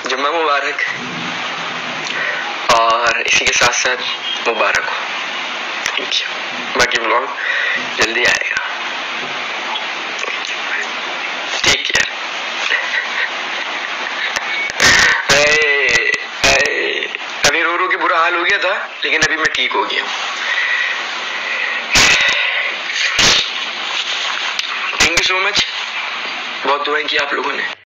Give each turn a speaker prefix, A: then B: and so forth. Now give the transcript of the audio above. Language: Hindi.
A: जुम्मा मुबारक, और इसी के साथ साथ मुबारक हो। Thank you. बाकी व्लॉग जल्दी आएगा। ठीक है। अभी रो रो के बुरा हाल हो गया था, लेकिन अभी मैं ठीक हो गया। Thank you so much. बहुत दुआएं की आप लोगों ने।